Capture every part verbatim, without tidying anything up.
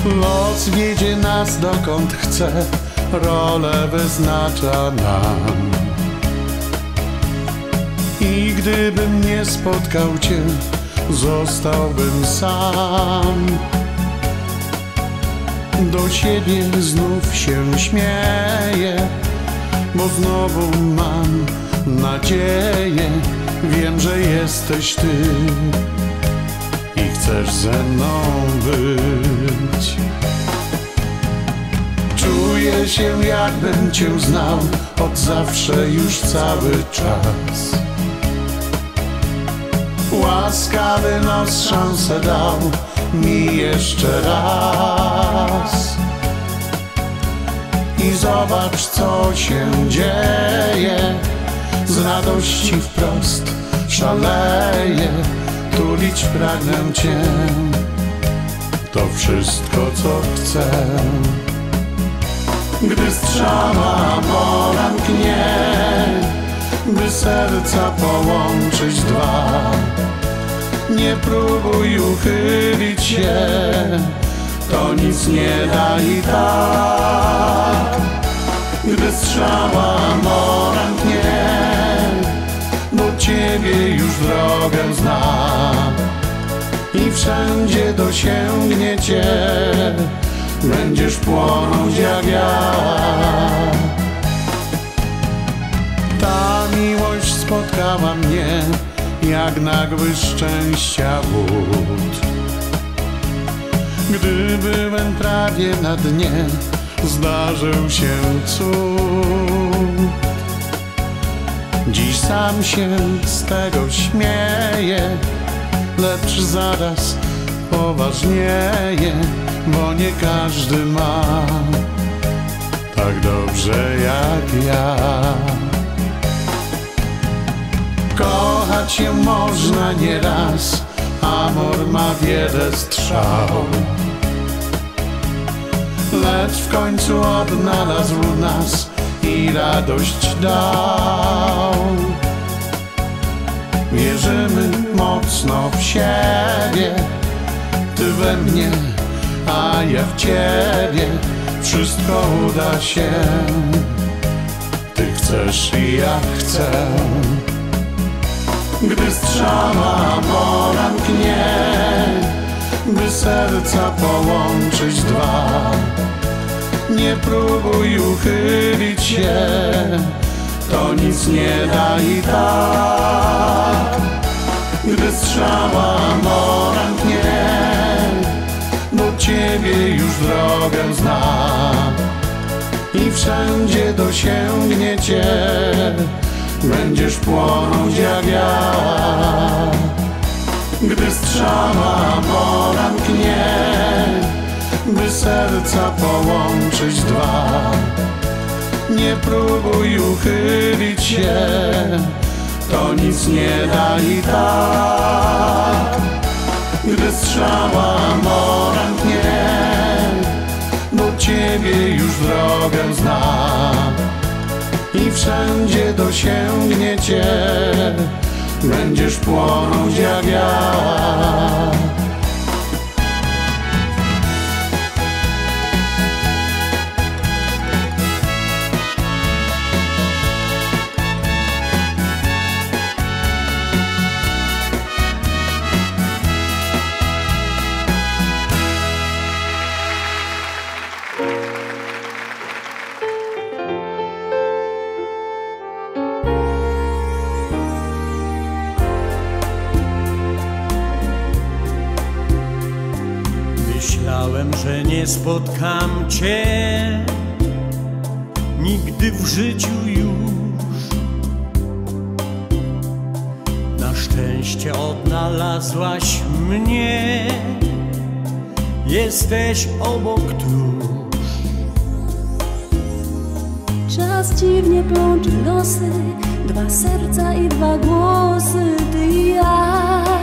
Los wiedzie nas dokąd chce, rolę wyznacza nam. I gdybym nie spotkał cię, zostałbym sam. Do siebie znów się śmieję, bo znowu mam nadzieję. Wiem, że jesteś ty i chcesz ze mną być. Czuję się, jakbym cię znał od zawsze, już cały czas. Łaskawy los szansę dał mi jeszcze raz. I zobacz, co się dzieje. Z radości wprost szaleję, tulić pragnę cię. To wszystko, co chcę. Gdy strzała mora mknie, by serca połączyć dwa. Nie próbuj uchylić się, to nic nie da i tak. Gdy strzała mora mknie, do ciebie już drogę zna i wszędzie dosięgnie cię, będziesz płonąć jak ja. Ta miłość spotkała mnie jak nagły szczęścia wód. Gdy byłem prawie na dnie, zdarzył się cud. Dziś sam się z tego śmieję, lecz zaraz poważnieję, bo nie każdy ma tak dobrze jak ja. Kochać się można nieraz, amor ma wiele strzał, lecz w końcu odnalazł nas i radość dał. Wierzymy mocno w siebie, ty we mnie, a ja w ciebie. Wszystko uda się, ty chcesz i ja chcę. Gdy strzała mora mknie, by serca połączyć dwa. Nie próbuj uchylić się, to nic nie da i tak. Gdy strzała mora mknie, do ciebie już drogę zna i wszędzie dosięgnie cię, będziesz płonąć jak ja. Gdy strzała mora mknie, by serca połączyć dwa. Nie próbuj uchylić się, to nic nie da i tak. Gdy strzała mora mknie, do ciebie już drogę zna i wszędzie dosięgnie cię, będziesz płonąć jak ja. Myślałem, że nie spotkam cię nigdy w życiu już. Na szczęście odnalazłaś mnie, jesteś obok tuż. Czas dziwnie plączy losy, dwa serca i dwa głosy, ty i ja.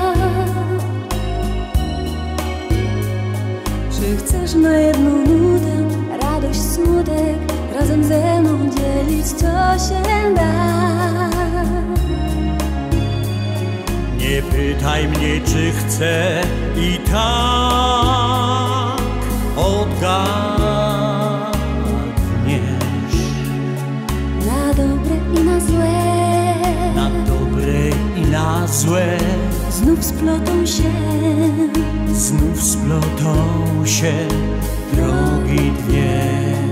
Czy chcesz na jedną nutę radość, smutek, razem ze mną dzielić, co się da? Nie pytaj mnie, czy chcę i tak złe znów splotą się, znów splotą się drogi dwie.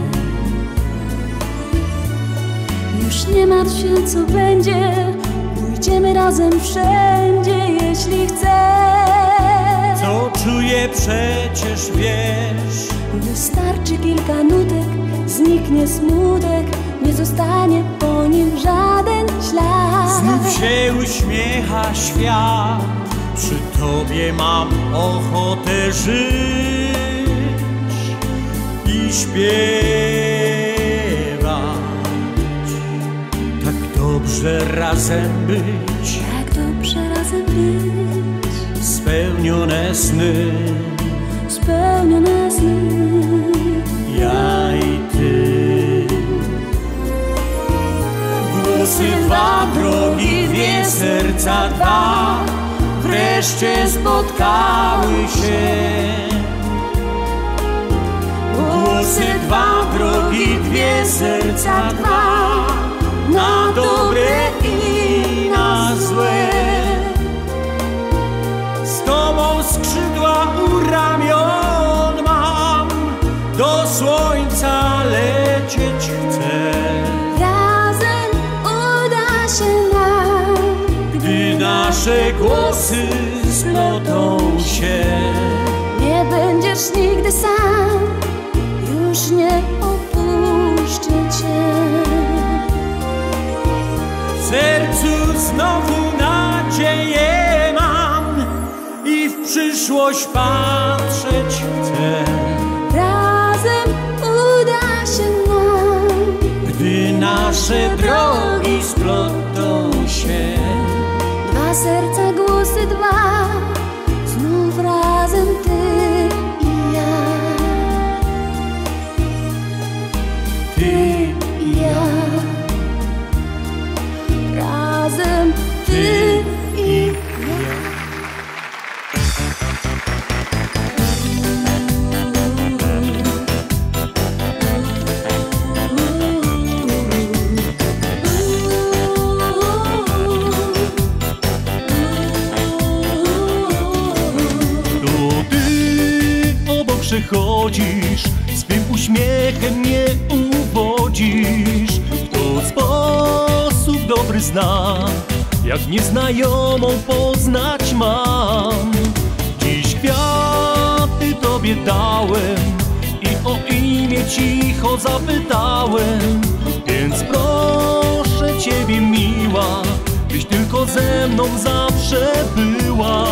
Już nie martw się, co będzie, pójdziemy razem wszędzie, jeśli chcesz. Co czuję, przecież wiesz. Wystarczy kilka nutek, zniknie smutek, nie zostanie po nim żaden ślad. Znów się uśmiecha świat, przy tobie mam ochotę żyć i śpiewać. Tak dobrze razem być, Tak dobrze razem być, spełnione sny, spełnione sny. ja i ty. Głosy dwa, drogi dwie, serca dwa wreszcie spotkały się. Głosy dwa, drogi dwie, serca dwa, na dobre i na złe. Z tobą skrzydła u ramion mam, do słońca lecieć chcę. Razem uda się nam, Gdy nasze głosy splotą się. nie będziesz nigdy sam, już nie opuszczę cię. W sercu znowu nadzieję mam i w przyszłość patrzeć chcę. Razem uda się nam, Gdy nasze drogi splotą się. dwa serca, głosy dwa, znów razem ty i ja. Ty I ja. Razem ty i ja. To ty obok przechodzisz, swym uśmiechem mnie uwodzisz. To sposób dobry znam, jak nieznajomą poznać mam. Dziś kwiaty tobie dałem i o imię cicho zapytałem. Więc proszę ciebie miła, byś tylko ze mną zawsze była.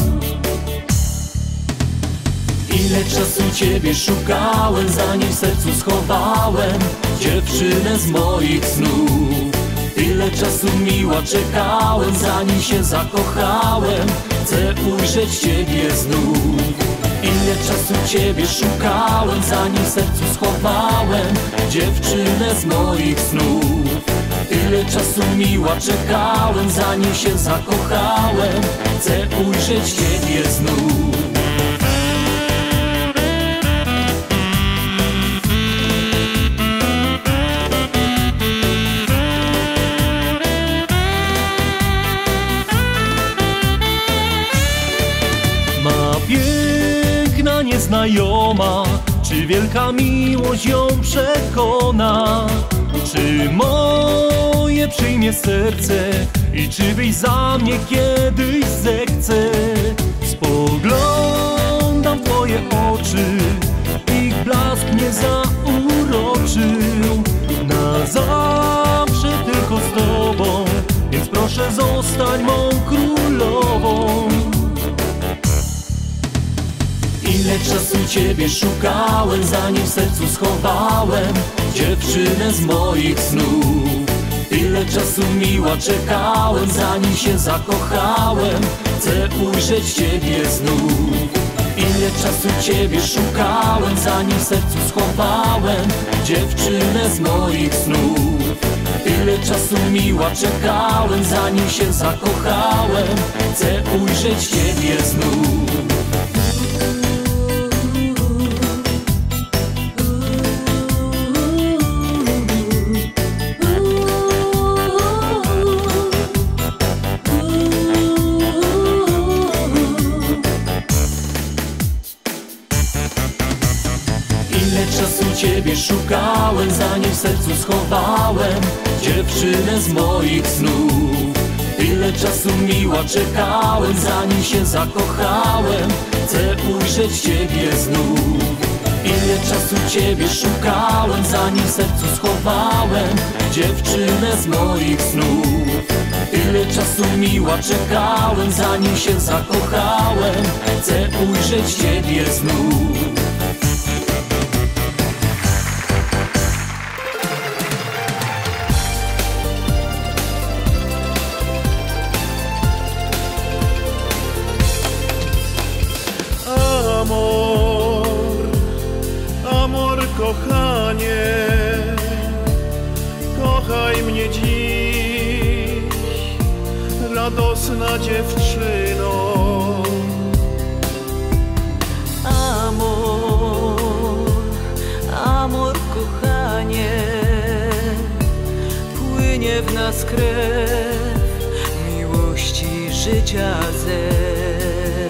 Ile czasu ciebie szukałem, zanim w sercu schowałem dziewczynę z moich snów. Tyle czasu miła czekałem, zanim się zakochałem, chcę ujrzeć ciebie znów. Ile czasu ciebie szukałem, zanim w sercu schowałem dziewczynę z moich snów. Tyle czasu miła czekałem, zanim się zakochałem, chcę ujrzeć ciebie znów. Piękna nieznajoma, czy wielka miłość ją przekona? Czy moje przyjmie serce i czy byś za mnie kiedyś zechce? Spoglądam w twoje oczy, ich blask mnie zauroczył. Na zawsze tylko z tobą, więc proszę zostań mą królową. Ile czasu ciebie szukałem, zanim w sercu schowałem dziewczynę z moich snów. Tyle czasu miła czekałem, zanim się zakochałem, chcę ujrzeć ciebie znów. Ile czasu ciebie szukałem, zanim w sercu schowałem dziewczynę z moich snów. Tyle czasu miła czekałem, zanim się zakochałem, chcę ujrzeć ciebie znów. szukałem, zanim w sercu schowałem dziewczynę z moich snów. Tyle czasu miła czekałem, zanim się zakochałem, chcę ujrzeć Ciebie znów. Ile czasu Ciebie szukałem, zanim w sercu schowałem dziewczynę z moich snów. Tyle czasu miła czekałem, zanim się zakochałem, chcę ujrzeć Ciebie znów. Amor, amor, kochanie, kochaj mnie dziś, radosna dziewczyno. Amor, amor, kochanie, płynie w nas krew miłości, życia zew.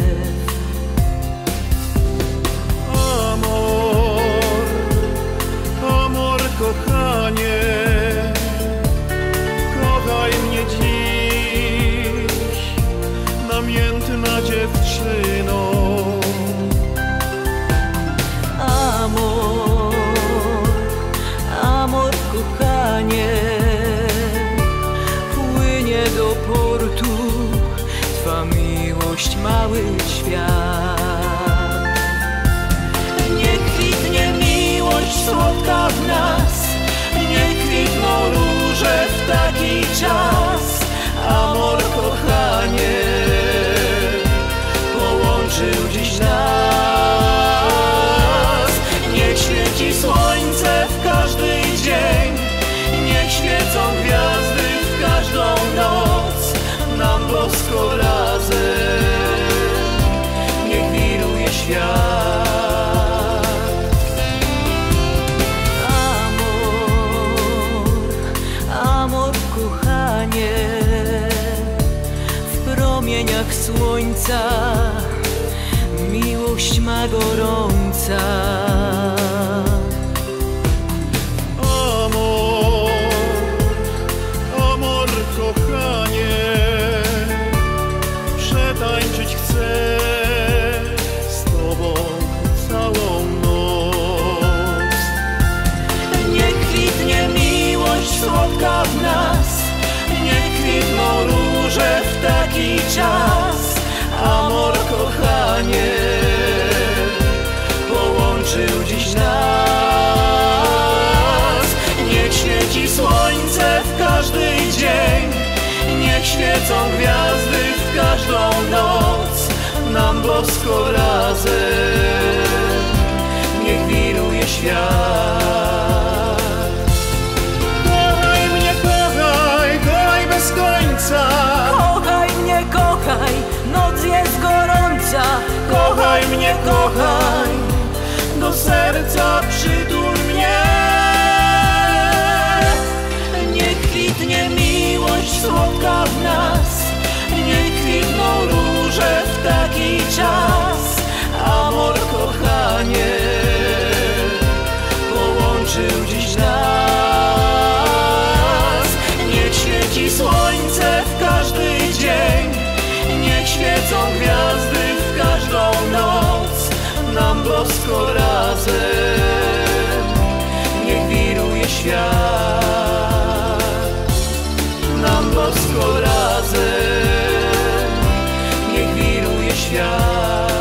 Kochanie, kochaj mnie dziś, namiętna dziewczyno. Amor, amor, kochanie, płynie do portu Twa miłość, mały świat. Niech kwitnie miłość słodka w nas, niech kwitną róże w taki czas. Amor, kochanie, połączył dziś nas. Niech świeci słońce w każdy dzień, niech świecą gwiazdy w każdą noc, nam bosko razem, niech wiruje świat. W promieniach słońca miłość ma gorąca. Amor, amor, kochanie, przetańczyć chcę z Tobą całą noc. Niech kwitnie miłość słodka w nas, niech kwitną róże w taki czas. Amor, kochanie, połączył dziś nas. Niech świeci słońce w każdy dzień, niech świecą gwiazdy w każdą noc, nam bosko razem, niech wiruje świat. Kochaj mnie, kochaj, kochaj bez końca. Kochaj mnie, kochaj, noc jest gorąca. Kochaj mnie, kochaj, do serca przytul mnie. Niech kwitnie miłość słodka w nas, niech kwitną róże w taki czas. Amor, kochanie, połączył dziś nas. Niech świeci słońce w każdy dzień, niech świecą gwiazdy w każdą noc, nam bosko razem, niech wiruje świat. Nam bosko razem, niech wiruje świat.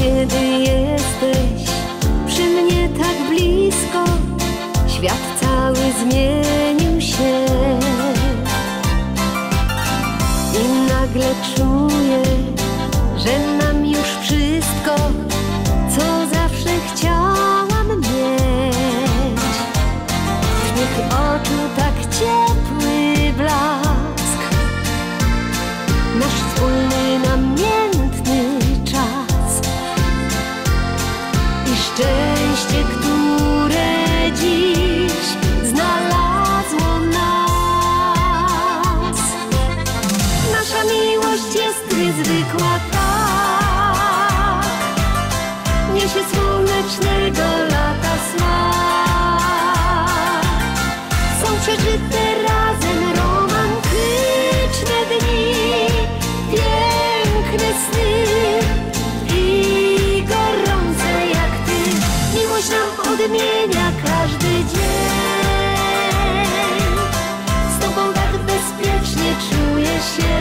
kiedy jesteś przy mnie tak blisko, świat cały zmienił się i nagle czuję, że mam już wszystko, co zawsze chciałam mieć. W twych oczu tak ciepły blask, nasz wspólny namiętny czas i szczęście, które dziś znalazło nas. Nasza miłość jest niezwykła, tak niesie słonecznego lata smak. Są przeżyte razem romantyczne dni, piękne sny i gorące jak ty. Miłość nam odmienia każdy dzień, z tobą tak bezpiecznie czuję się.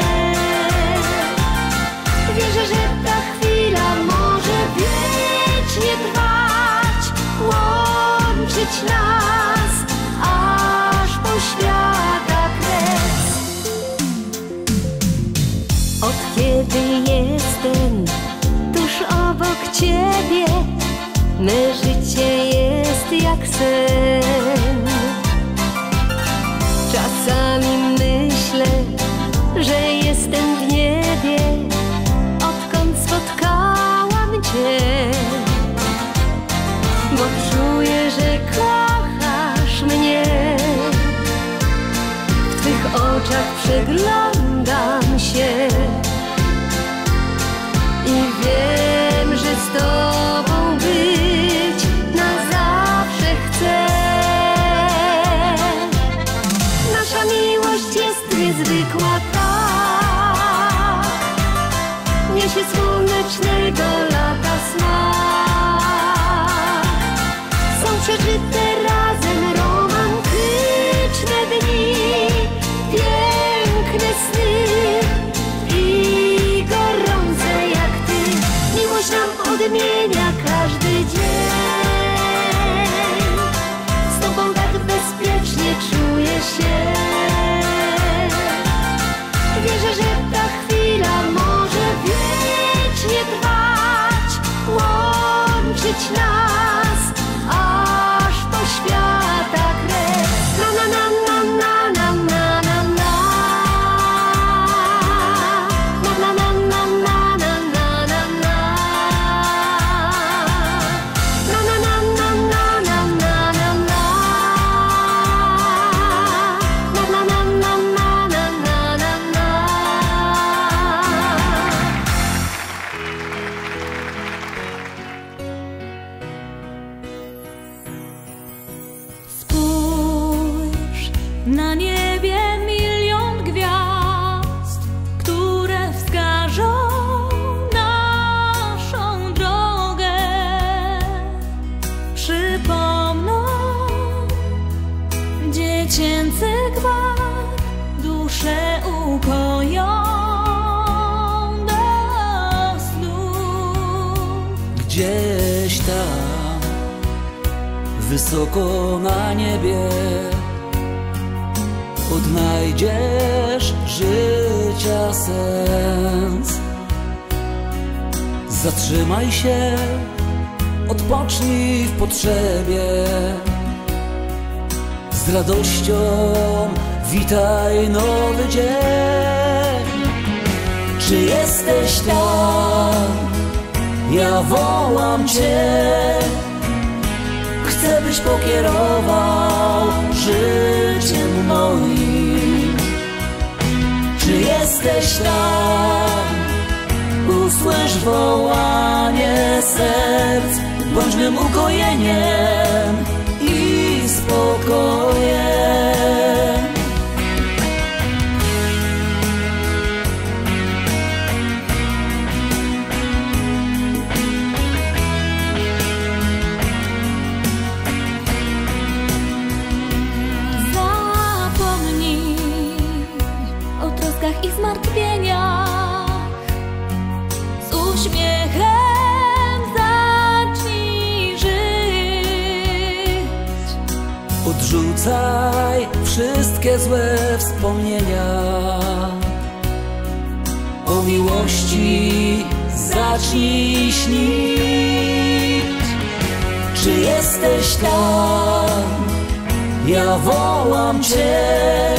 Wierzę, że ta chwila może wiecznie trwać, łączyć nas aż po świata kres. Od kiedy jestem tuż obok ciebie, me życie jest jak sen. Czasami myślę, że jestem w niebie, odkąd spotkałam cię, bo czuję, że kochasz mnie. W twych oczach przeglądam się i wiem, że z tobą być na zawsze chcę. Nasza miłość jest niezwykła, tak niesie słonecznego lata smak. Są przeżyte razem romantyczne dni, piękne sny i gorące jak ty. Miłość nam odmienia każdy dzień, z tobą tak bezpiecznie czuję się. Wierzę, że ta chwila może wiecznie trwać, łączyć nas aż po świata kres. Na na na na na na na na na na na na na na na na na Spójrz, na niebie milion gwiazd, które wskażą naszą drogę, przypomną dziecięcy gwar, duszę ukoją do snu. Gdzieś tam, wysoko na niebie, odnajdziesz życia sens. Zatrzymaj się, odpocznij w potrzebie, z radością witaj nowy dzień. Czy jesteś tam? Ja wołam cię. Chcę, byś pokierował życiem moim. Czy jesteś tam? Usłysz wołanie serc, bądź mym ukojeniem i spokojem. I zmartwieniach, z uśmiechem wszystkie złe wspomnienia. O miłości zacznij śnić. Czy jesteś tam? Ja wołam Cię.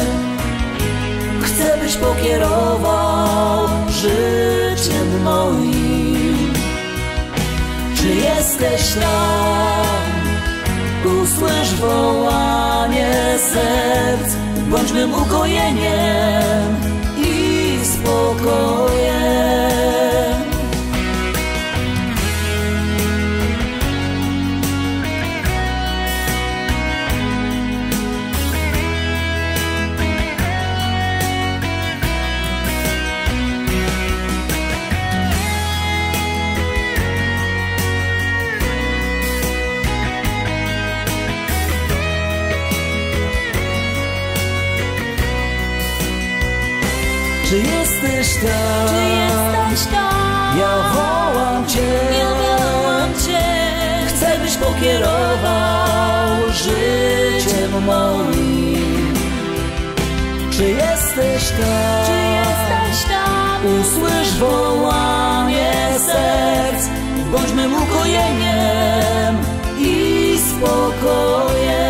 Chcę, byś pokierował życiem moim. Czy jesteś tam? Usłysz wołanie serc. Bądź mym ukojeniem i spokojem. Czy jesteś tam? Czy jesteś tam? Ja wołam Cię. Ja wołam Cię. Chcę, byś pokierował życiem moim. Czy jesteś tam? Czy jesteś tam? Usłysz wołanie serc. Bądź mym ukojeniem i spokojem.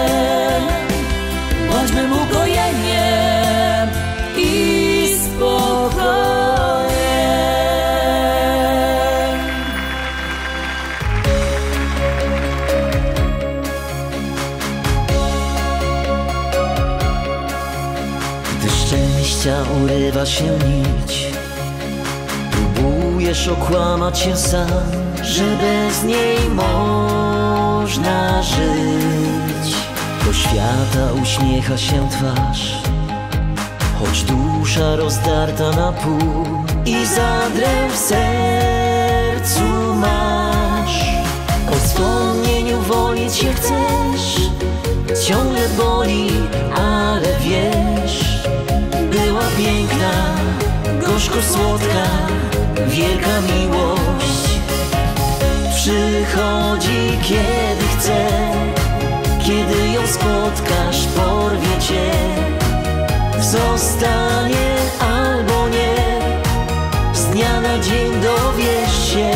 Bądź mym ukojeniem i spokojem. Gdy szczęścia urywa się nić, próbujesz okłamać się sam, że bez niej można żyć. Do świata uśmiecha się twarz, choć dusza rozdarta na pół i zadrę w sercu masz. O wspomnieniu wolnić się chcesz, ciągle boli, ale wiesz, była piękna, gorzko słodka, wielka miłość. Przychodzi kiedy chce, kiedy ją spotkasz, porwie Cię. Zostanie albo nie, z dnia na dzień dowiesz się.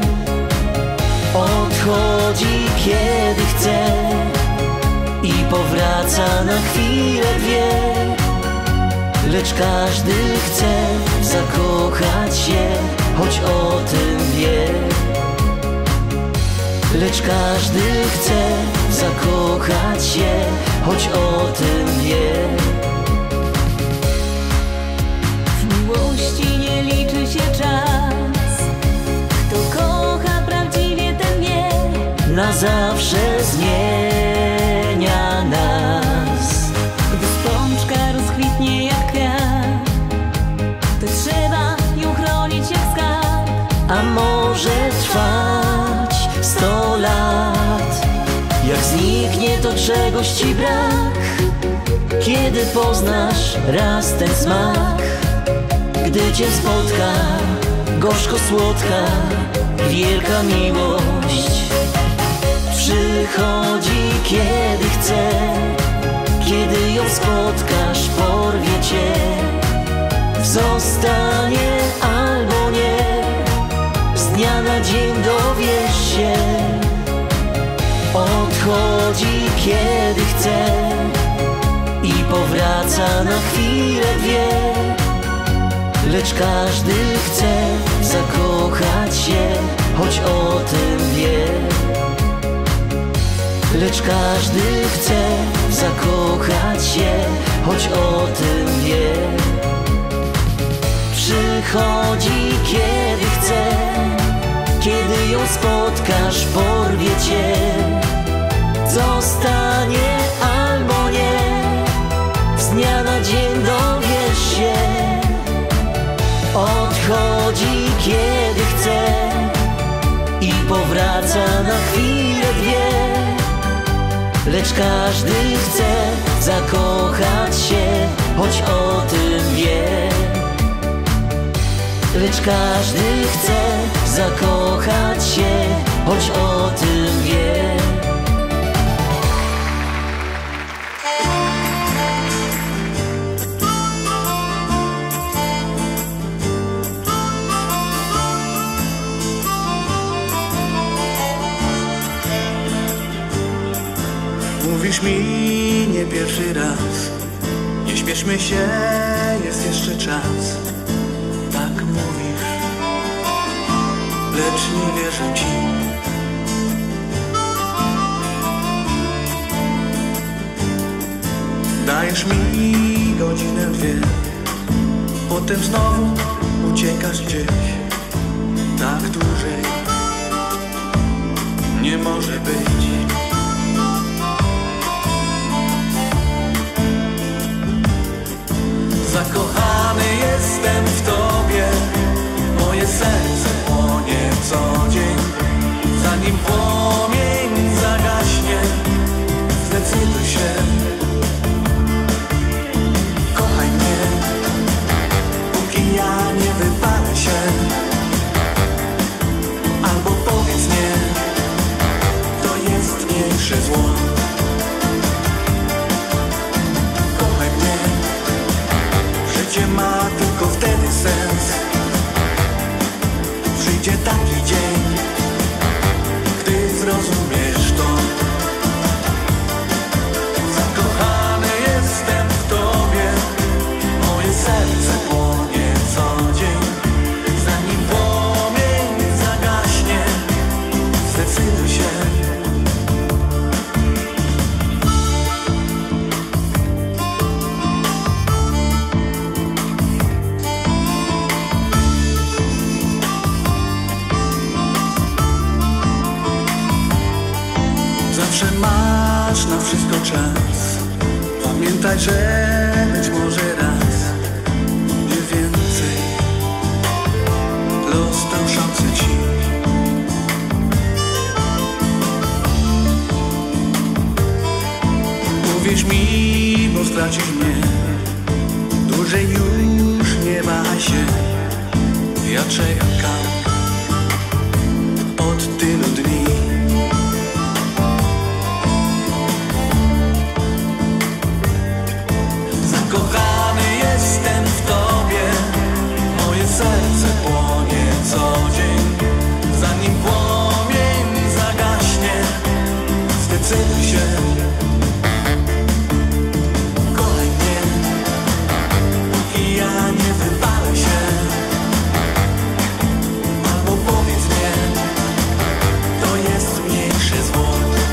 Odchodzi kiedy chce i powraca na chwilę dwie. Lecz każdy chce zakochać się, choć o tym wie. Lecz każdy chce zakochać się, choć o tym wie. W miłości nie liczy się czas. Kto kocha prawdziwie, ten wie. Na zawsze zmienia nas. Gdy spączka rozkwitnie jak kwiat, to trzeba ją chronić jak skarb. A może trwać sto lat. Jak zniknie, to czegoś Ci brak, kiedy poznasz raz ten smak. Gdy Cię spotka gorzko słodka, wielka miłość. Przychodzi kiedy chce, kiedy ją spotkasz, porwie Cię. Zostanie albo nie, z dnia na dzień dowiesz się. Odchodzi kiedy chce i powraca na chwilę dwie. Lecz każdy chce zakochać się, choć o tym wie. Lecz każdy chce zakochać się, choć o tym wie. Przychodzi kiedy chce, kiedy ją spotkasz, porwie Cię. Zostanie albo nie, z dnia na dzień dowiesz się. Odchodzi kiedy chce i powraca na chwilę dwie. Lecz każdy chce zakochać się, choć o tym wie. Lecz każdy chce zakochać się, choć o tym wie. Mówisz mi nie pierwszy raz, nie śpieszmy się, jest jeszcze czas. Tak mówisz, lecz nie wierzę ci. Dajesz mi godzinę, dwie, potem znowu uciekasz gdzieś. Tak dłużej nie może być. Zakochany jestem w tobie, moje serce płonie co dzień. Zanim płomień zagaśnie, zdecyduj się. Kochaj mnie, póki ja nie wypalę się. Albo powiedz nie, to jest mniejsze zło. Kochaj mnie, życie ma tylko wtedy sens. Przyjdzie taki dzień, gdy zrozumiesz to. Zakochany jestem w tobie, moje serce płonie co dzień. Zanim płomień zagaśnie, zdecyduj się. Zawsze masz na wszystko czas. Pamiętaj, że być może raz, nie więcej, los dał szansę ci. Uwierz mi, bo stracisz mnie. Dłużej już nie wahaj się. Ja czekam od tylu dni. Zakochany jestem w tobie, moje serce płonie co dzień. Zanim płomień zagaśnie, zdecyduj się. Kochaj mnie, póki ja nie wypalę się. Albo powiedz nie, to jest mniejsze zło.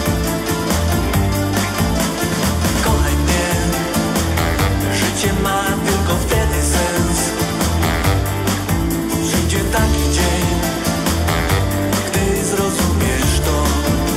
Kochaj mnie, życie ma tylko wtedy sens. Przyjdzie taki dzień, gdy zrozumiesz to.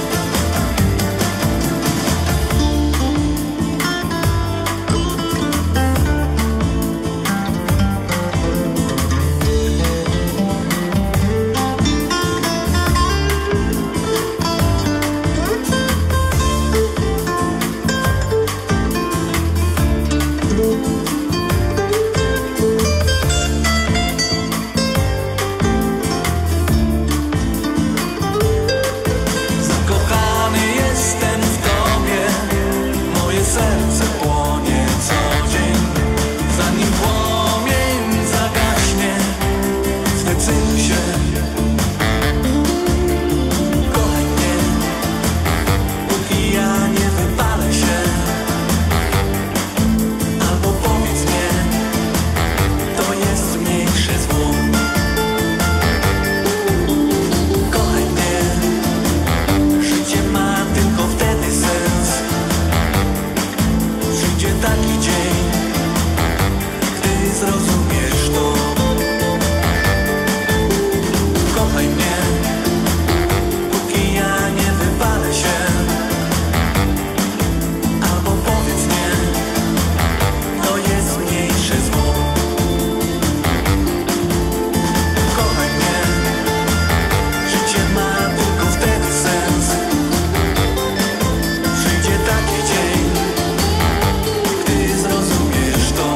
Zakochany jestem w tobie, moje serce płonie co dzień. Zanim płomień zagaśnie, zdecyduj się. Kochaj mnie, póki ja nie wypalę się. Albo powiedz nie, to jest mniejsze zło. Kochaj mnie, życie ma tylko wtedy sens. Przyjdzie taki dzień, gdy zrozumiesz to. Kochaj mnie, póki ja nie wypalę się. Albo powiedz nie, to jest mniejsze zło. Kochaj mnie, życie ma tylko wtedy sens. Przyjdzie taki dzień, gdy zrozumiesz to.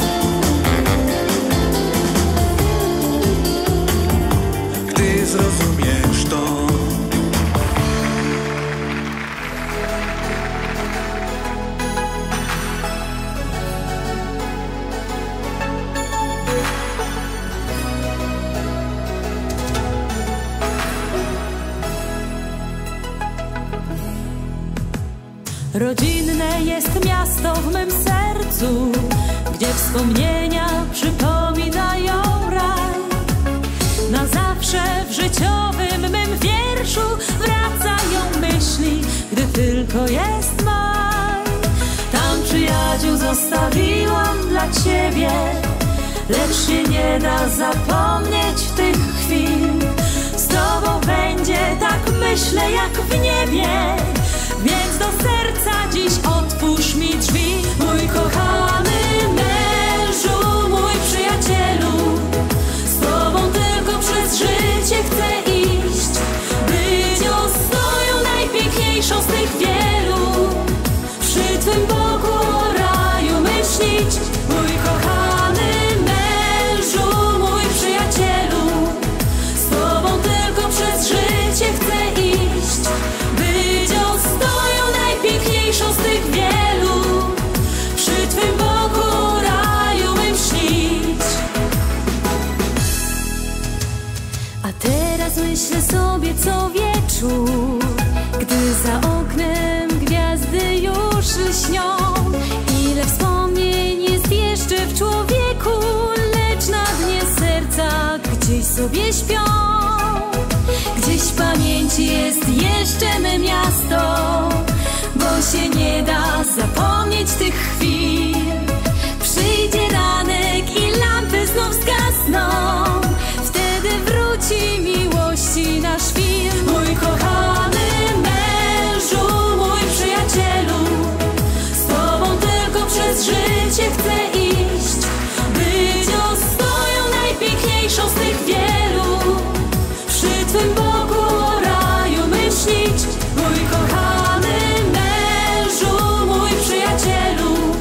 Gdy zrozumiesz to. Rodzinne jest miasto w mym sercu, gdzie wspomnienia przypominają raj. Na zawsze w życiowym mym wierszu wracają myśli, gdy tylko jest maj. Tam przyjaciół zostawiłam dla ciebie, lecz się nie da zapomnieć tych chwil. Z tobą będzie, tak myślę, jak w niebie, więc do serca dziś otwórz mi drzwi. Mój kochany mężu, mój przyjacielu, z tobą tylko przez życie chcę iść, być ostoją najpiękniejszą z tych wielu, przy twym boku o raju my śnić. Mój kochany mężu, mój przyjacielu, z tobą tylko przez życie chcę iść, być ostoją najpiękniejszą z tych wielu, przy twym boku o raju my śnić. A teraz myślę sobie co wieczór, gdy za oknem gwiazdy już lśnią. Ile wspomnień jest jeszcze w człowieku, lecz na dnie serca gdzieś sobie śpią. Gdzieś w pamięci jest jeszcze me miasto, bo się nie da zapomnieć tych chwil. Przyjdzie ranek i lampy znów zgasną, wtedy wróci miłości nasz film. Mój kochany mężu, mój przyjacielu, z tobą tylko przez życie chcę iść, być ostoją najpiękniejszą z tych wielu, przy twym boku o raju my śnić. Mój kochany mężu, mój przyjacielu,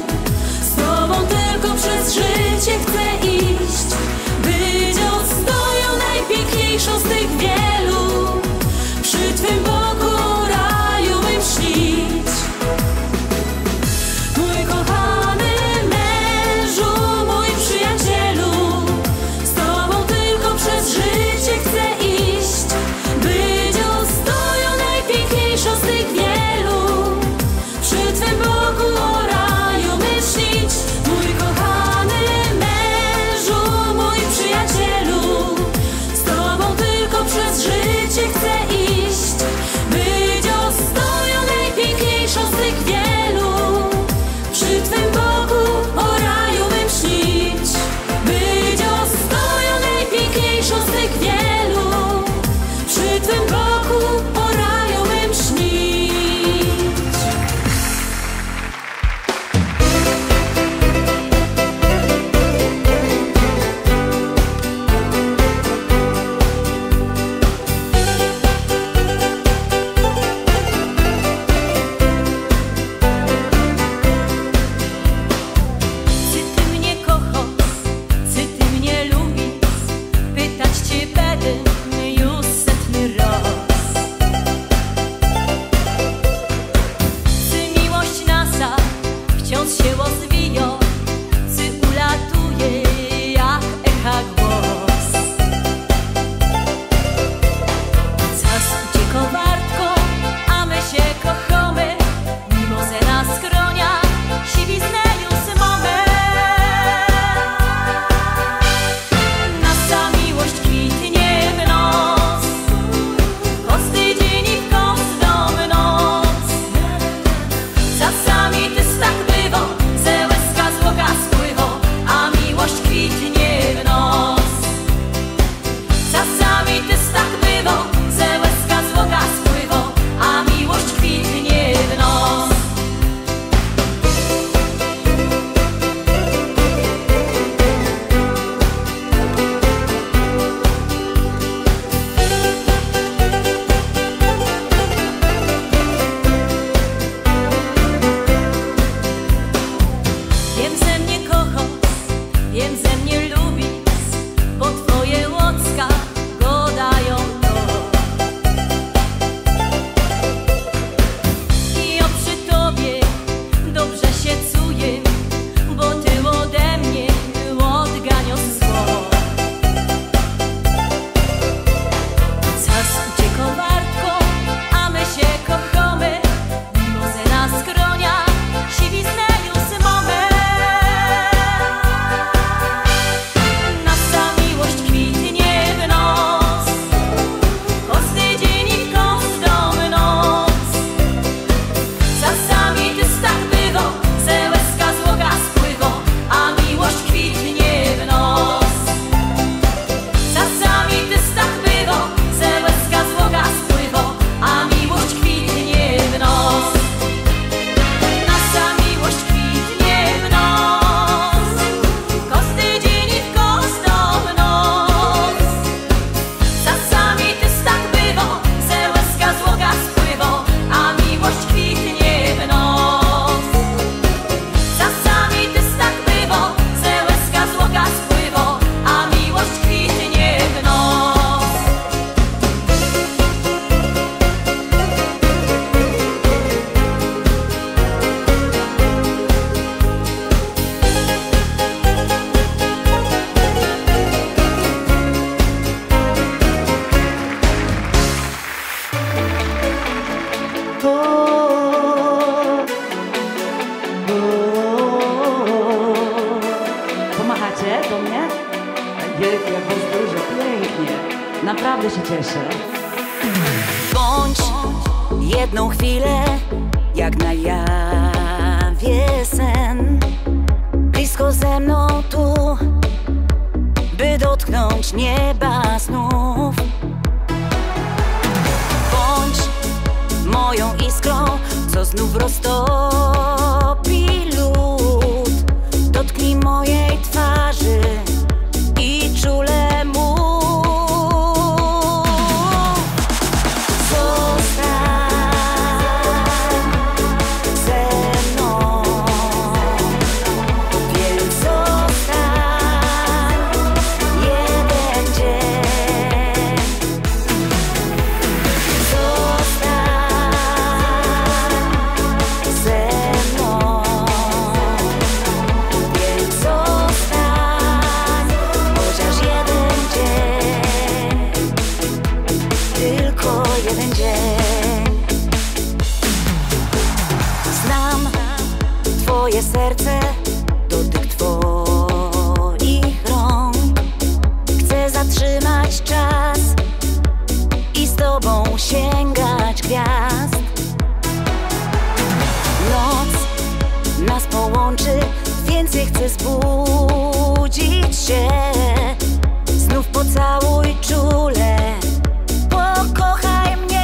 Bardzo się cieszę. Bądź jedną chwilę, jak na jawie sen, blisko ze mną tu, by dotknąć nieba znów. Bądź moją iskrą, co znów roztopi lód. Dotknij mojej twarzy i czule mów. Twoje serce, dotyk twoich rąk. Chcę zatrzymać czas i z tobą sięgać gwiazd. Noc nas połączy, więcej chcę zbudzić się. Znów pocałuj czule, pokochaj mnie.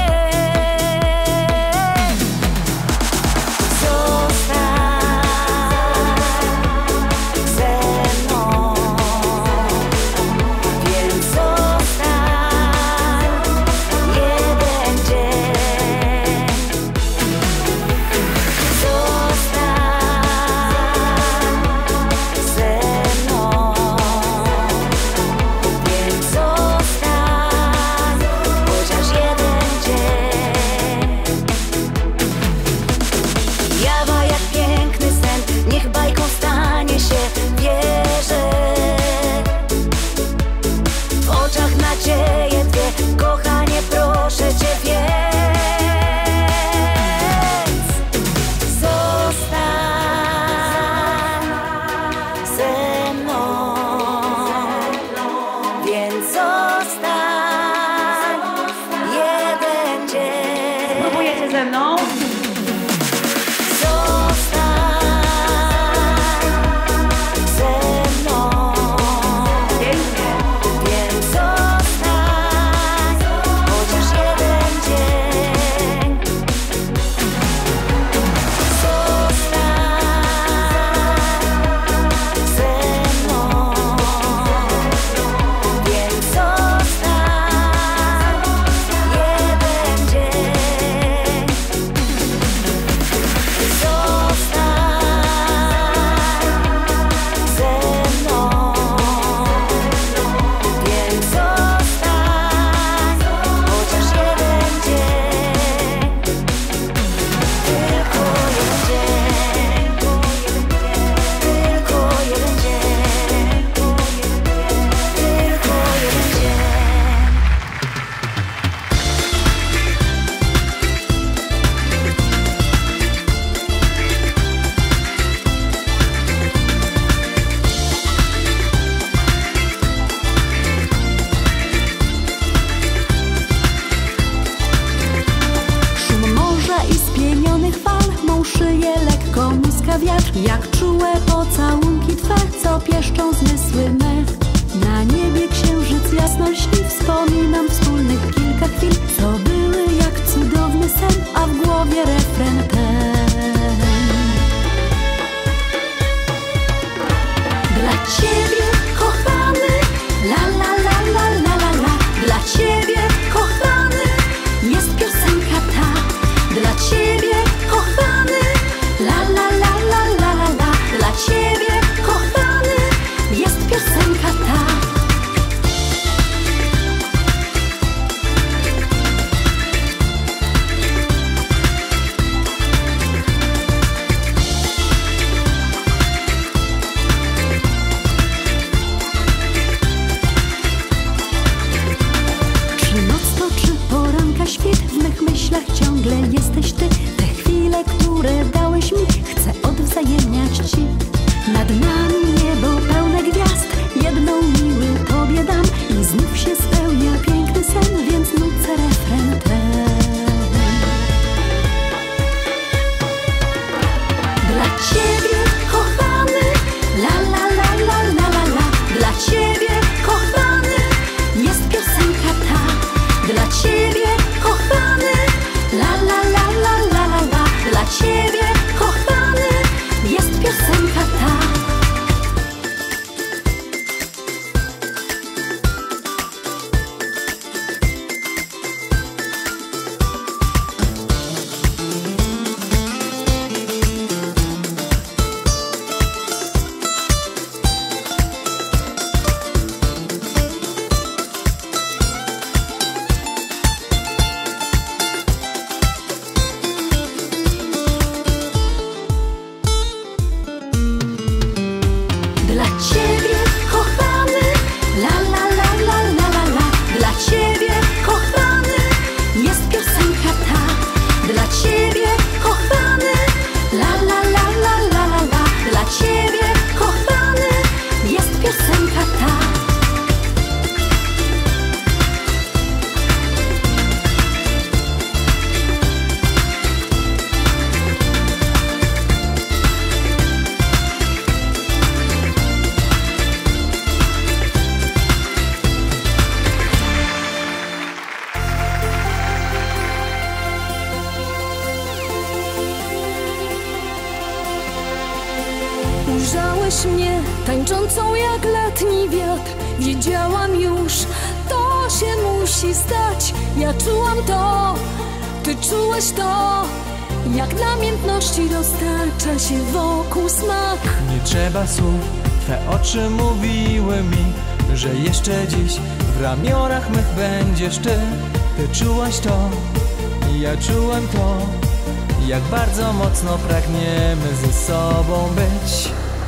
Ze mną. Wiatr, jak czułe pocałunki twe, co pieszczą zmysły me. Na niebie księżyc jasno śni, wspominam wspólnych kilka chwil, co były jak cudowny sen, a w głowie refren ten. Dla ciebie, kochany, la la la la la la la. Dla ciebie, kochany, jest piosenka ta. Dla ciebie, kochany, la la la la la la la. Dla ciebie, kochany, jest piosenka ta. Czy noc to, czy poranka świt, w mych myślach ciągle jesteś ty. Te chwile, które dałeś mi, chcę odwzajemniać ci. Nad nami niebo pełne gwiazd, jedną miły tobie dam i znów się spełnia piękny sen, Ujrzałeś mnie tańczącą jak letni wiatr. Wiedziałam już, to się musi stać. Ja czułam to, ty czułeś to. Jak namiętności roztacza się wokół smak. Nie trzeba słów, twe oczy mówiły mi, że jeszcze dziś w ramionach mych będziesz ty. Ty czułaś to, ja czułem to. Jak bardzo mocno pragniemy ze sobą być.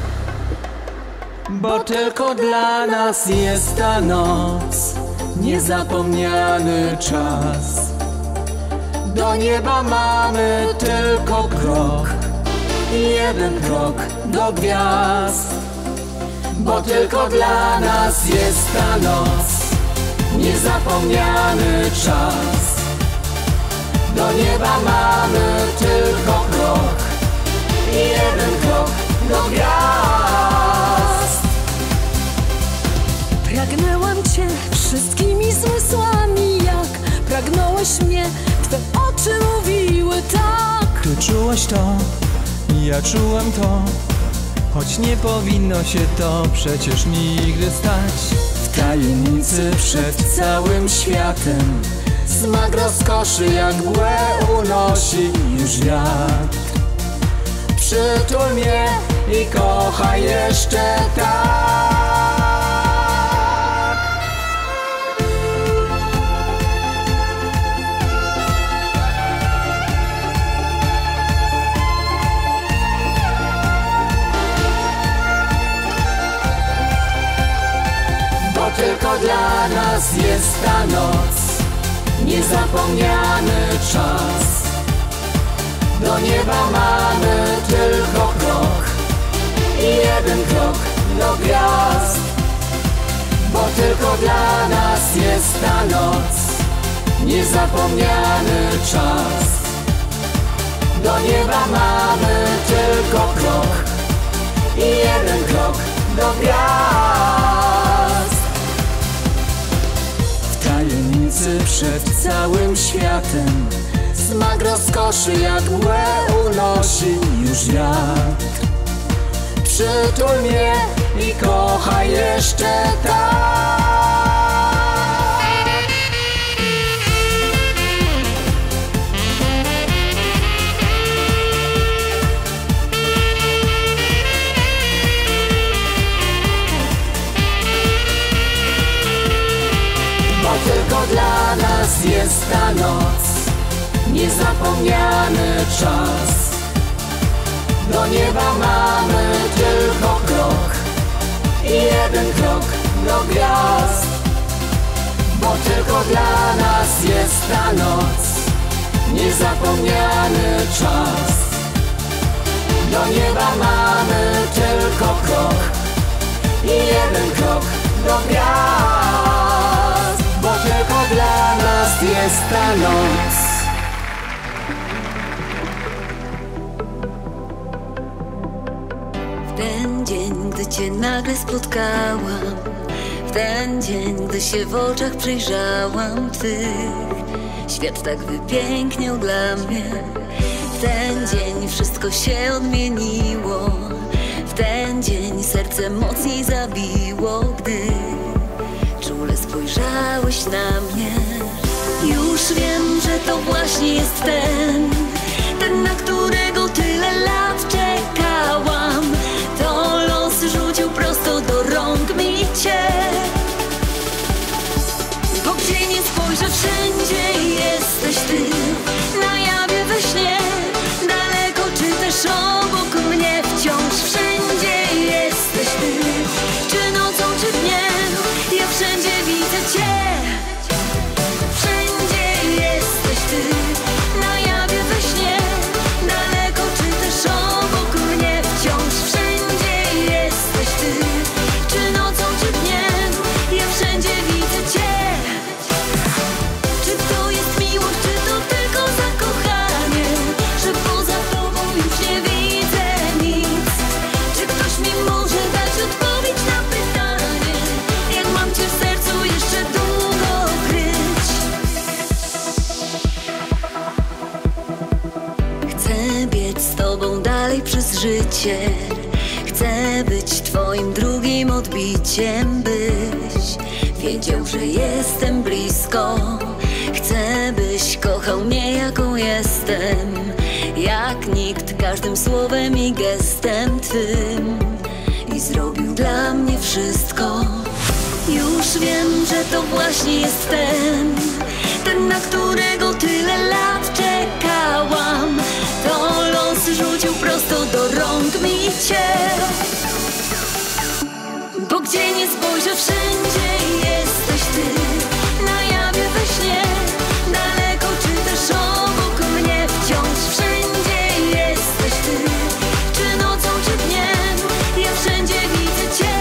Bo tylko dla nas jest ta noc, niezapomniany czas. Do nieba mamy tylko krok, jeden krok do gwiazd. Bo tylko dla nas jest ta noc, niezapomniany czas. Do nieba mamy tylko krok, jeden krok do gwiazd. Pragnęłam cię wszystkimi zmysłami, jak pragnąłeś mnie, twe oczy mówiły tak. Ty czułaś to, ja czułem to, choć nie powinno się to przecież nigdy stać. W tajemnicy przed całym światem smak rozkoszy jak mgłę unosi już wiatr. Przytul mnie i kochaj jeszcze tak. Bo tylko dla nas jest ta noc, niezapomniany czas. Do nieba mamy tylko krok i jeden krok do gwiazd. Bo tylko dla nas jest ta noc, niezapomniany czas. Do nieba mamy tylko krok i jeden krok do gwiazd. W tajemnicy przed całym światem smak rozkoszy jak mgłę unosi już wiatr. Przytul mnie i kochaj jeszcze tak. Bo tylko dla nas jest ta noc, niezapomniany czas. Do nieba mamy tylko krok i jeden krok do gwiazd. Bo tylko dla nas jest ta noc, niezapomniany czas. Do nieba mamy tylko krok i jeden krok do gwiazd. Bo tylko dla nas jest ta noc. W ten dzień, gdy cię nagle spotkałam, w ten dzień, gdy się w oczach przyjrzałam twych, świat tak wypiękniał dla mnie. W ten dzień wszystko się odmieniło, w ten dzień serce mocniej zabiło, gdy czule spojrzałeś na mnie. Już wiem, że to właśnie jest ten, ten, na którego tyle lat czekałam. To los rzucił prosto do rąk mi cię. Bo gdzie nie spojrzę, wszędzie jesteś ty. Na jawie, we śnie, daleko czy też obok mnie, wciąż wszędzie jesteś ty. Czy nocą, czy dniem, ja wszędzie widzę cię. Wszędzie jesteś ty. Na jawie, we śnie, daleko czy też obok mnie, wciąż wszędzie jesteś ty. Czy nocą, czy dniem, ja wszędzie widzę cię. Czy to jest miłość, czy to tylko zakochanie, że poza tobą już nie widzę nic? Czy ktoś mi może dać odpowiedź na pytanie, jak mam cię w sercu jeszcze długo kryć? Chcę biec z tobą dalej przez życie, Chcę być twoim drugim odbiciem, byś wiedział, że jestem blisko. Chcę, byś kochał mnie jaką jestem, jak nikt, każdym słowem i gestem twym, i zrobił dla mnie wszystko. Już wiem, że to właśnie jest ten, ten, na którego tyle lat czekałam. To los rzucił prosto do rąk mi cię, bo gdzie nie spojrzę, wszędzie jesteś ty. Na jawie, we śnie, daleko czy też obok mnie, wciąż wszędzie jesteś ty. Czy nocą, czy dniem, ja wszędzie widzę cię.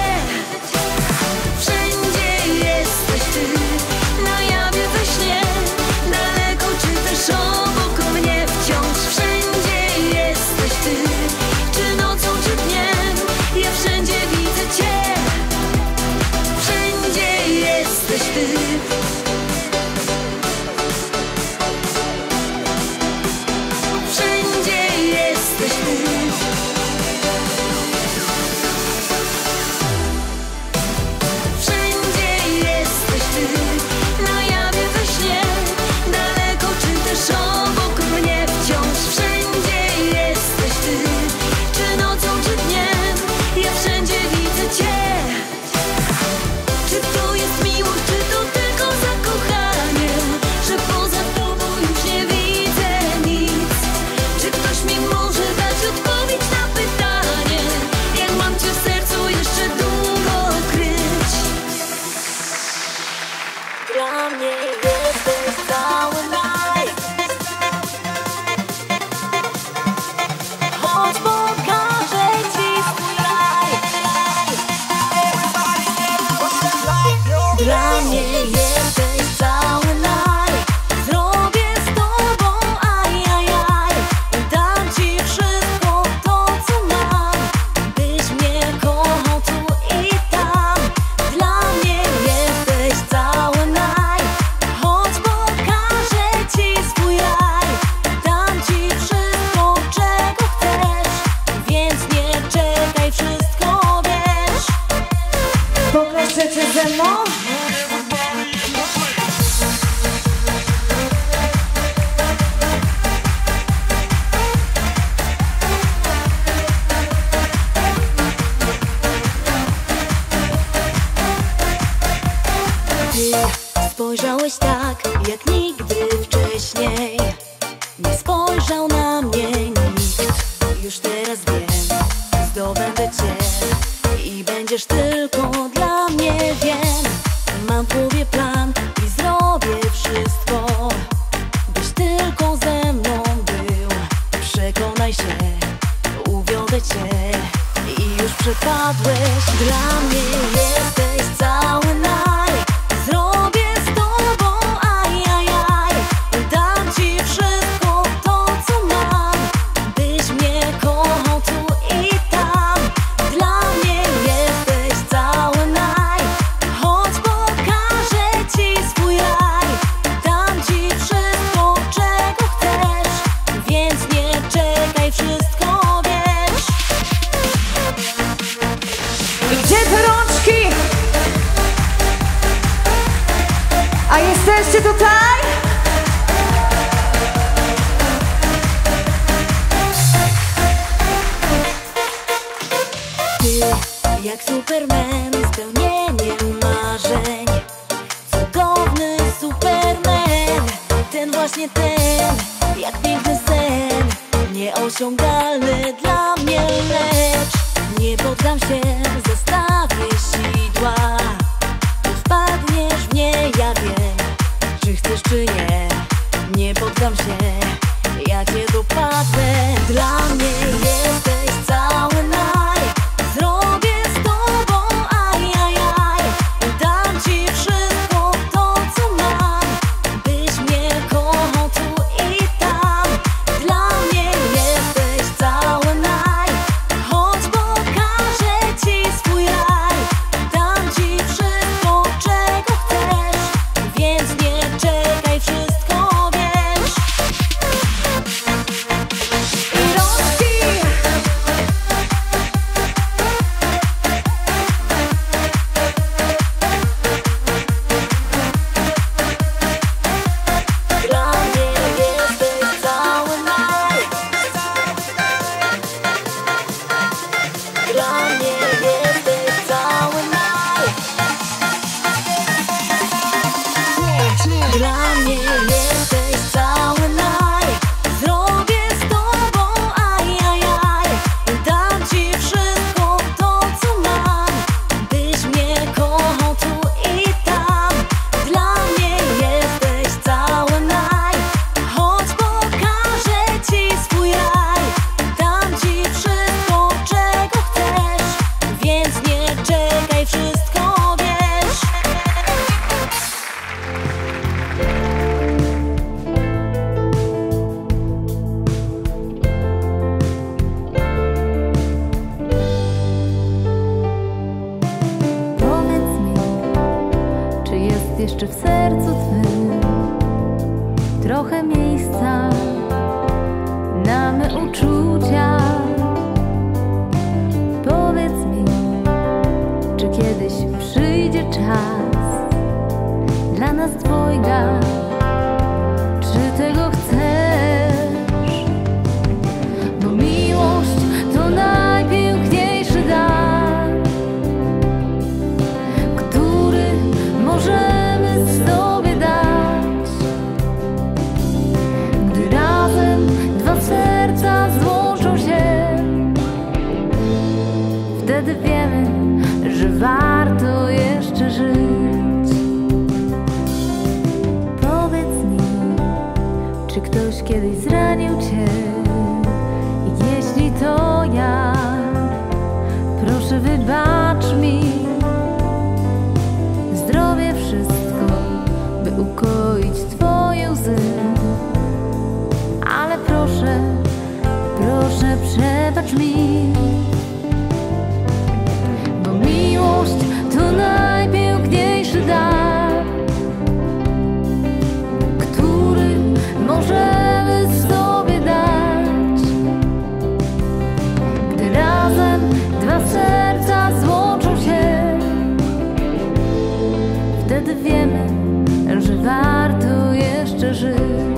Wszędzie jesteś ty. Na jawie, we śnie, daleko czy też obok mnie, wciąż wszędzie jesteś ty. Czy nocą, czy dniem, ja wszędzie widzę cię. Wszędzie jesteś ty. Wszędzie jesteś ty. Wszędzie jesteś ty. Na jawie, we śnie, daleko czy też obok mnie, wciąż wszędzie jesteś ty. Czy nocą, czy dniem, ja wszędzie widzę cię. Czy to jest miłość, czy to tylko zakochanie, że poza tobą już nie widzę nic? Czy ktoś mi może dać odpowiedź na pytanie, jak mam cię w sercu jeszcze długo kryć? Dla mnie jesteś cały maj, choć pokażę ci swój raj. Dla mnie jesteś cały maj, zrobię z tobą ajajaj. Dam ci wszystko to, co mam, byś mnie kochał tu i tam. Dla mnie jesteś cały maj, choć pokażę ci swój raj. Dam ci wszystko, czego chcesz, więc nie czekaj, wszystko wiesz. Poklaszczecie ze mną? Ty spojrzałeś tak, jak nigdy wcześniej nie spojrzał na mnie nikt. Już teraz wiem, zdobędę cię i będziesz tylko dla mnie, wiem. Mam w głowie plan i zrobię wszystko, byś tylko ze mną był. Przekonaj się, uwiodę cię i już przepadłeś. Dla mnie jesteś cały naj, zrobię z tobą ajajaj. Dam ci wszystko to, co mam, byś mnie kochał tu i tam. Dla mnie jesteś cały naj, choć pokażę ci swój raj. Dam ci wszystko, czego chcesz, więc nie czekaj, wszystko wiesz. Gdzie te rączki? A jesteście tutaj? Ty, jak Superman, spełnieniem marzeń, cudowny Superman. Ten właśnie ten, jak piękny sen, nieosiągalny dla mnie, lecz nie poddam się, zostawię sidła. Wpadniesz w nie, ja wiem, czy chcesz, czy nie. Nie poddam się, ja cię dopadnę. Dla mnie jesteś cały naj, zrobię z tobą ajajaj. Dam ci wszystko to, co mam, byś mnie kochał tu i tam. Dla mnie jesteś cały naj, choć pokażę ci swój raj. Dam ci wszystko, czego chcesz, więc nie czekaj, wszystko wiesz. I rączki miejsca na me uczucia. Powiedz mi, czy kiedyś przyjdzie czas dla nas dwojga? Czy tego chcesz? Bo miłość to najpiękniejszy dar, który możemy sobie dać. Gdy razem dwa serca złączą się, wtedy wiemy, że warto jeszcze żyć. Powiedz mi, czy ktoś kiedyś zranił cię? Jeśli to ja, proszę wybacz mi. Zdrowie wszystko, by ukoić twoje łzy. Ale proszę, proszę przebacz mi. Bo miłość to najpiękniejszy dar, który możemy sobie dać. Gdy razem dwa serca złączą się, wtedy wiemy, że warto jeszcze żyć.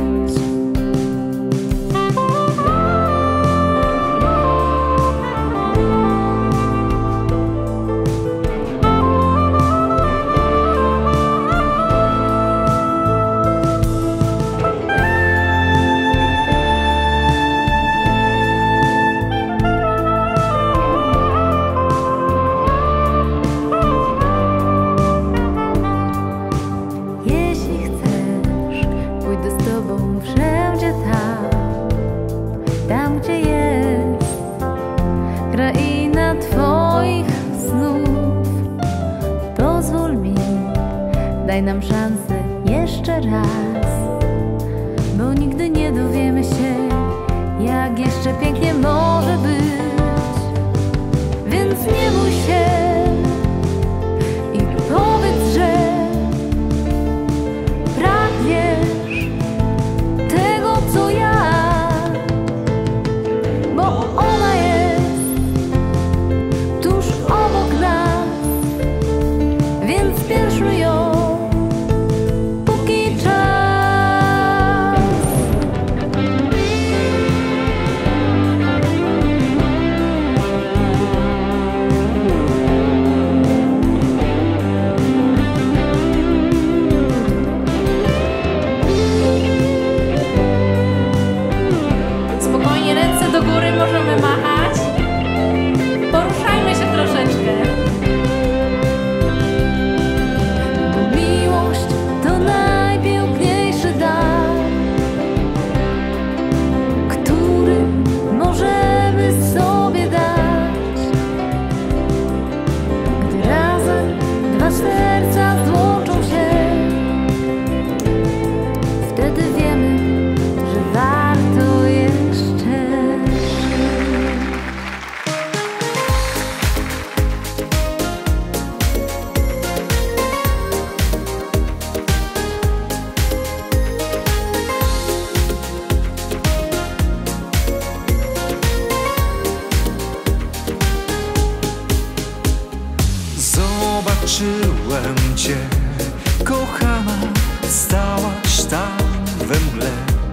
Jeśli chcesz, pójdę z tobą wszędzie tam, tam gdzie jest kraina twoich snów. Pozwól mi, daj nam szansę jeszcze raz, bo nigdy nie dowiemy się, jak jeszcze pięknie może być. Więc nie bój się i powiedz, że pragniesz tego, co ja, bo ona jest tuż obok nas, więc spieszmy ją, póki czas. Spokojnie, ręce do góry, możemy machać. Poruszajmy się troszeczkę. Bo miłość to najpiękniejszy dar, który możemy sobie dać. Gdy razem dwa serca złączą się, wtedy wiemy, że warto jeszcze żyć. Zobaczyłem cię, kochana, stałaś tam we mgle.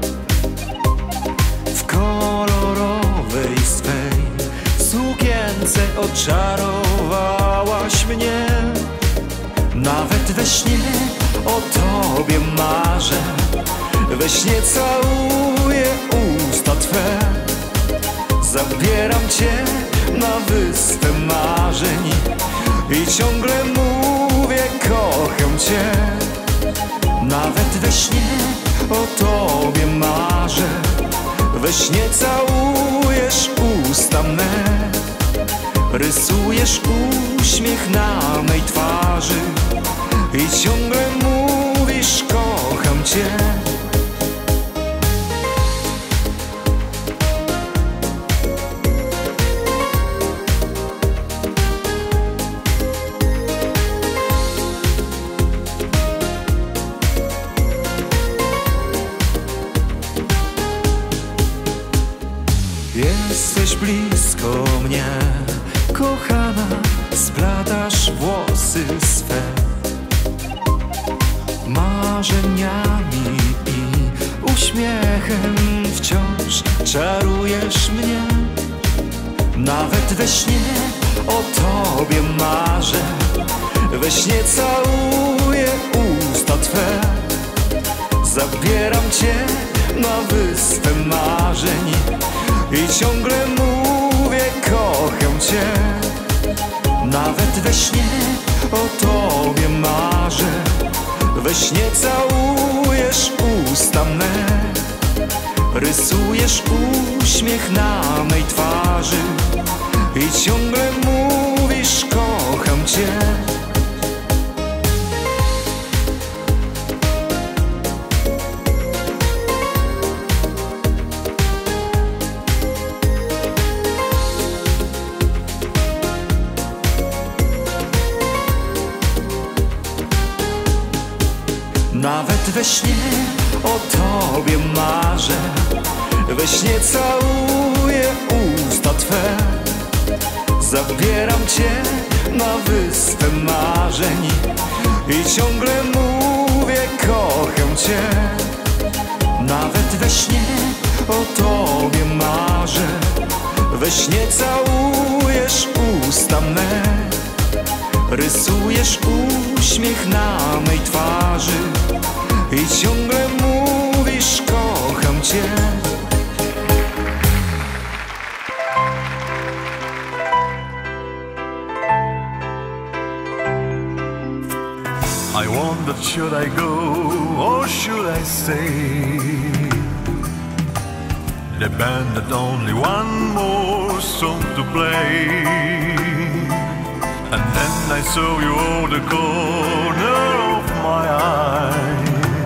W kolorowej swej sukience oczarowałaś mnie. Nawet we śnie o tobie marzę, we śnie całuję usta twe. Zabieram cię na wyspę marzeń i ciągle mówię, kocham cię. Nawet we śnie o tobie marzę, we śnie całujesz usta me. Rysujesz uśmiech na mej twarzy i ciągle mówisz, kocham cię. Jesteś blisko mnie, kochana, splatasz włosy swe marzeniami i uśmiechem wciąż czarujesz mnie. Nawet we śnie o tobie marzę, we śnie całuję usta twe. Zabieram cię na wyspę marzeń i ciągle mówię, kocham cię. Nawet we śnie o tobie marzę, we śnie całujesz usta me. Rysujesz uśmiech na mej twarzy i ciągle mówisz, kocham cię. Nawet we śnie o tobie marzę, we śnie całuję usta twe. Zabieram cię na wyspę marzeń i ciągle mówię, kocham cię. Nawet we śnie o tobie marzę, we śnie całujesz usta me. Rysujesz uśmiech na mej twarzy i ciągle mówisz, kocham cię. I wondered, should I go or should I stay? The band had only one more song to play, and then I saw you over the corner of my eye.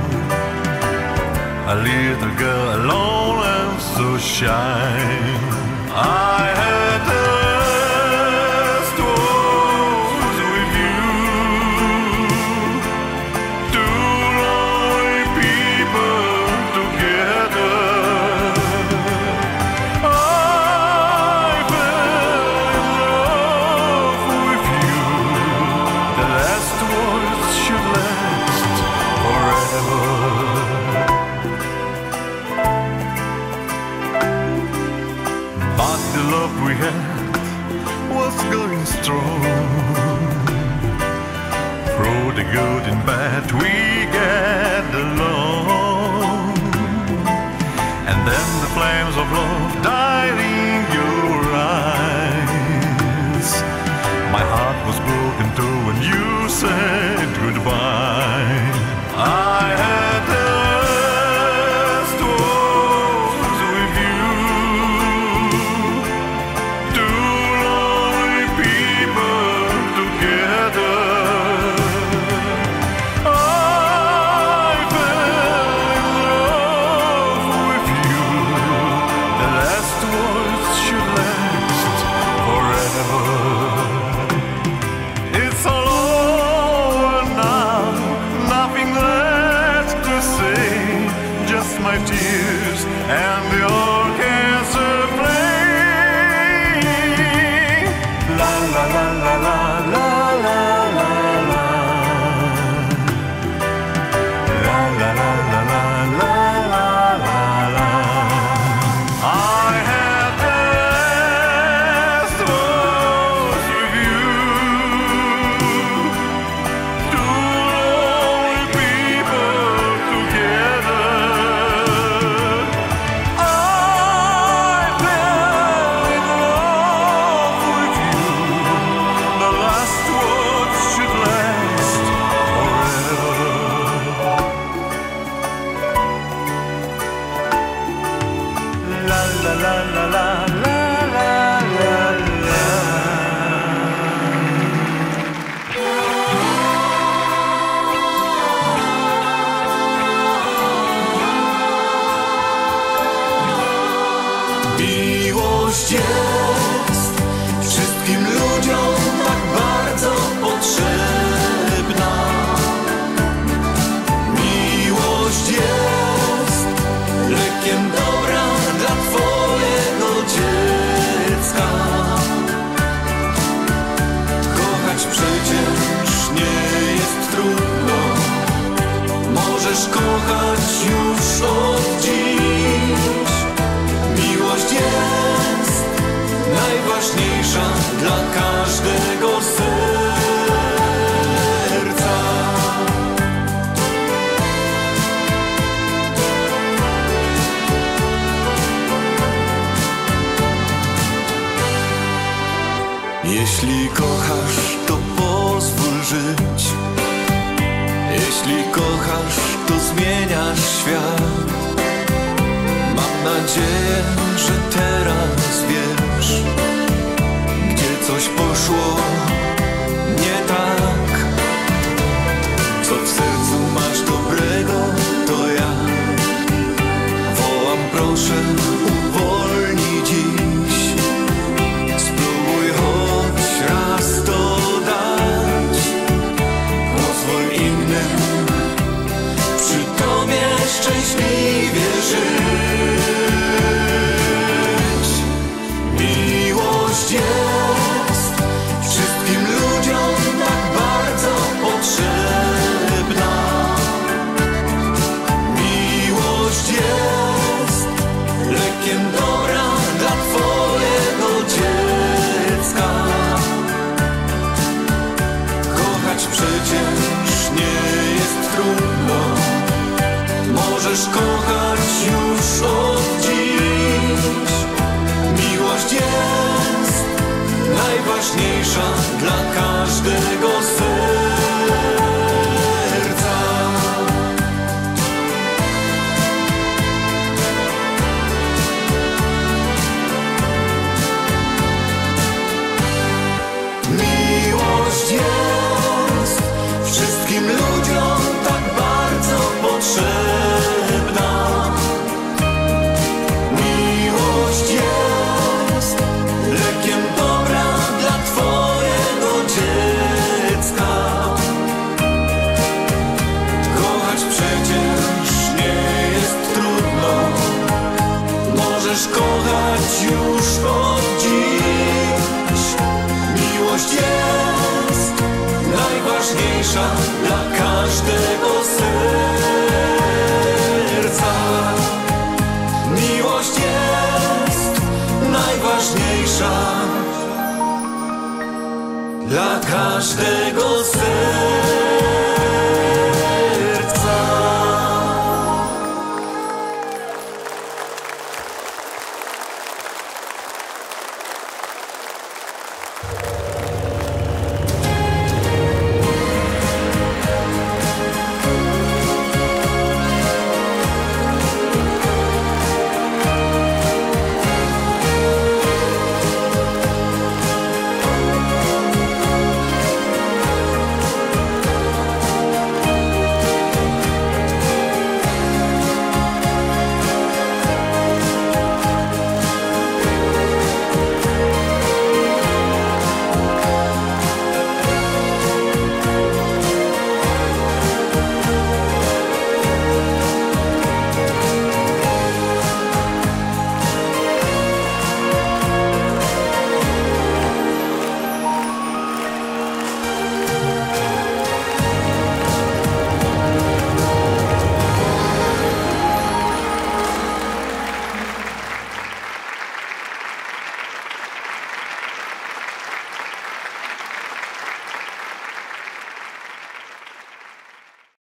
A little girl alone and so shy. I had the last words with you. Two lonely people together. I fell in love with you. The last words should last forever. But the love we had was going strong. Through the good and bad we get along. And then the flames of love died in your eyes. My heart was broken too when you said goodbye. I had the last words with you. Two lonely people together. I fell in love with you. The last words should last forever. It's all over now, nothing left to say, just my tears and the orchestra playing. La la la la la la la la la. La la la la la la la la. I had the last words with you. Two lonely people together. I fell in love with you. The last words should last forever. La la la la la la la la la. Miłość jest wszystkim ludziom tak bardzo potrzebna. Miłość jest lekiem dobra dla twojego dziecka. nadzieję, że teraz wiesz, gdzie coś poszło nie tak. Co w sercu masz dobrego, to ja wołam, proszę, uwolnij dziś. Spróbuj choć raz to dać. Pozwól innym przy tobie szczęśliwie żyć. Miłość jest wszystkim ludziom tak bardzo potrzebna. Miłość jest lekiem dobra dla twojego dziecka. Kochać przecież nie jest trudno. Możesz kochać już od dziś. Miłość jest najważniejsza dla każdego serca. Miłość jest wszystkim ludziom tak bardzo potrzebna. Miłość jest lekiem dobra dla twojego dziecka. Kochać przecież nie jest trudno. Możesz kochać już od dziś. Miłość jest najważniejsza dla każdego serca. Miłość jest najważniejsza dla każdego serca.